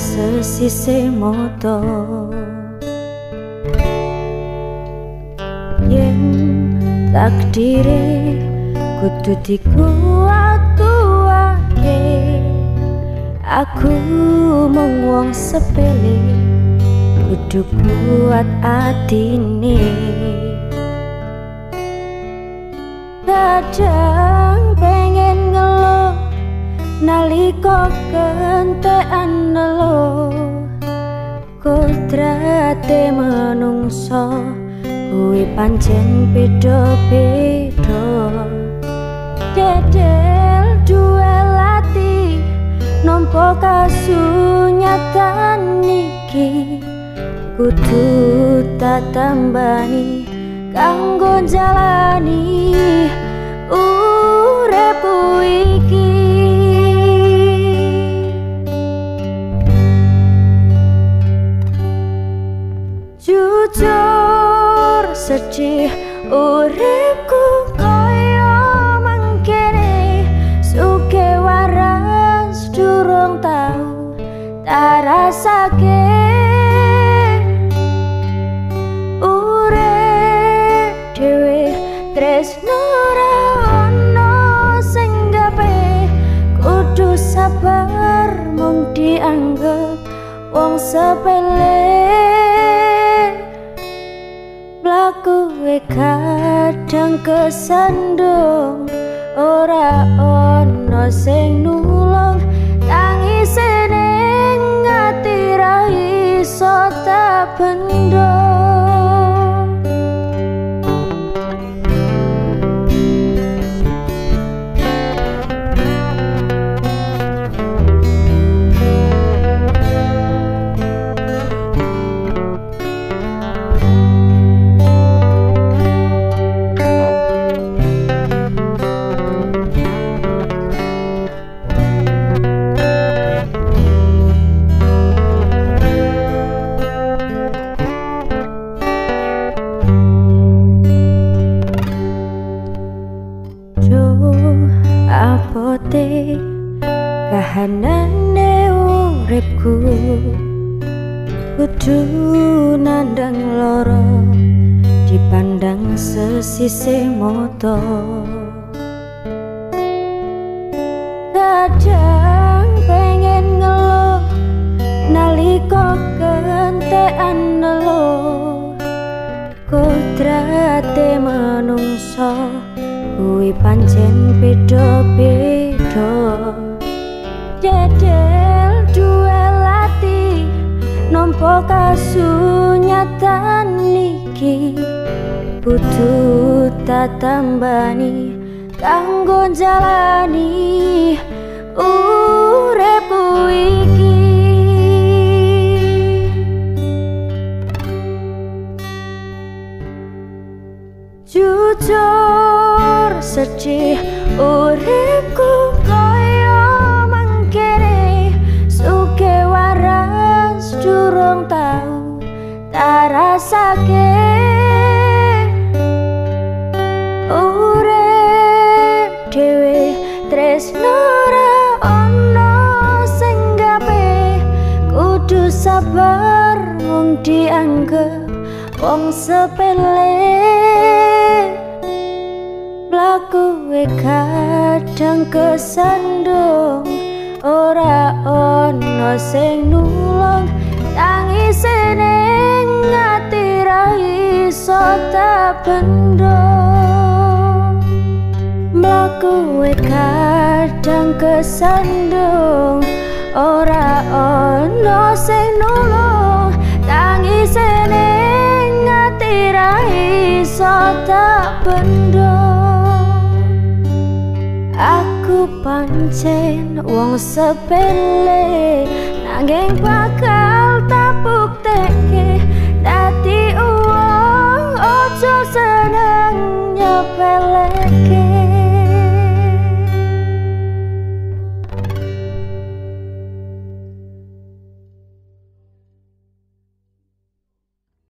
sesise moto. Yen takdire kudu dikuat-kuatke, aku mung wong sepele kudu kuat atine. Kadang pengen ngeluh nalika kentekan nelo, kodrate menungso kuwi pancen beda-beda. Dedel duwe lati nampa kasunyatan iki, kudu tak tambani kanggo jalani uripku iki. Jujur sedih uripku kaya mangkene, suke waras durung tau tak rasake. Urip dhewe tresno ra ono sing gawe, kudu sabar mung dianggep wong sepele. Kowe kadang kesandung, ora ono sing nulung, tangise ning ati ra iso tak bendho. Apote kahanane uripku, kudu nandang loro dipandang sesise moto. Kadang pengen ngeluh nalika kentekan nelo, kodrate menungso kuwi pancen beda-beda. Dedel duwe lati nampa kasunyatan iki, kudu tak tambani kanggo jalani uripku iki. Jujur sedih uripku kaya mangkene, suke waras durung tau tak rasake. Urip dhewe tresno ra ono sing gawe, kudu sabar mung dianggep wong sepele. Kowe kadang kesandung, ora ono sing nulung, tangise ning ati ra iso tak bendho. Kowe kadang kesandung, ora ono sing nulung, tangise ning ati ra iso tak bendho. Aku pancen wong sepele, nanging bakal tak buktekke dadi wong ojo seneng nyepeleke.